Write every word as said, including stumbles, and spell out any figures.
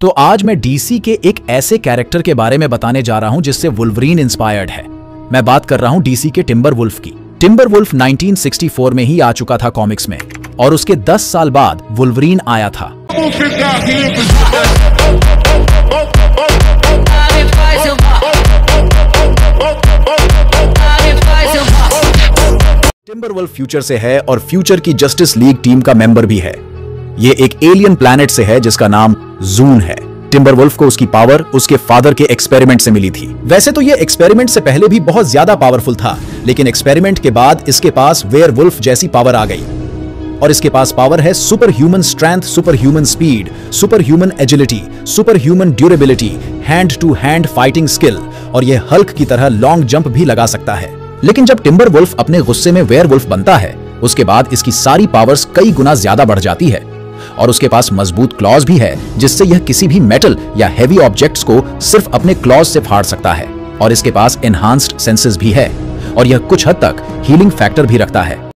तो आज मैं डीसी के एक ऐसे कैरेक्टर के बारे में बताने जा रहा हूं जिससे वुल्वरीन इंस्पायर्ड है। मैं बात कर रहा हूं डीसी के टिम्बरवुल्फ की। टिम्बरवुल्फ नाइनटीन सिक्सटी फोर में ही आ चुका था कॉमिक्स में और उसके दस साल बाद वुल्वरीन आया था। टिम्बरवुल्फ फ्यूचर से है और फ्यूचर की जस्टिस लीग टीम का मेंबर भी है। ये एक एलियन प्लैनेट से है जिसका नाम जून है। टिम्बरवुल्फ को उसकी पावर उसके फादर के एक्सपेरिमेंट से मिली थी। वैसे तो ये एक्सपेरिमेंट से पहले भी बहुत ज्यादा पावरफुल था, लेकिन एक्सपेरिमेंट के बाद इसके पास वेयरवुल्फ जैसी पावर आ गई और इसके पास पावर है super human strength, super human speed, super human agility, super human durability, hand to hand fighting skill और यह हल्क की तरह लॉन्ग जंप भी लगा सकता है। लेकिन जब टिम्बरवुल्फ अपने गुस्से में वेयरवुल्फ बनता है, उसके बाद इसकी सारी पावर्स कई गुना ज्यादा बढ़ जाती है और उसके पास मजबूत क्लॉज भी है जिससे यह किसी भी मेटल या हेवी ऑब्जेक्ट्स को सिर्फ अपने क्लॉज से फाड़ सकता है और इसके पास एनहांस्ड सेंसेस भी है और यह कुछ हद तक हीलिंग फैक्टर भी रखता है।